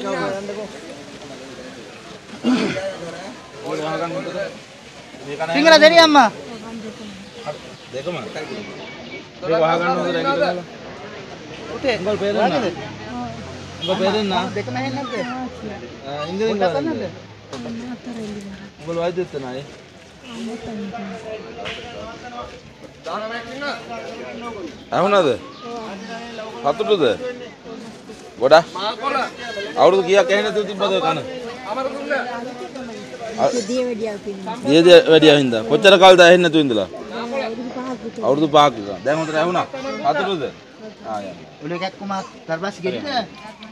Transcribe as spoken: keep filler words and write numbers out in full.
සිංහල දෙරිය අම්මා. දෙකම. ඒක වහගන්න හොඳ රැකිලා. උතේ උඹල් පේරෙන්න. උඹ පේරෙන්න. දෙකම ඇහෙන්නේ නැද්ද? ආ ඉංග්‍රීසි කරන්නේ. උඹල වයිදෙත් නැහැ. අහුණාද? හතුටුද? ගොඩක්. අවුරුදු කීයක් ඇහෙන්නේ නැතුව තිබ්බද කන? දිය වැඩියක් තියෙනවා. දිය වැඩියක් හින්දා. කොච්චර කාලද ඇහෙන්නේ නැතුව ඉඳලා? අවුරුදු පහක් විතර. දැන් හොඳට ඇහුණා. හතුටුද? ආ යන්න. උලේ කැක්කුමක් දර්බස් ගෙඩිද?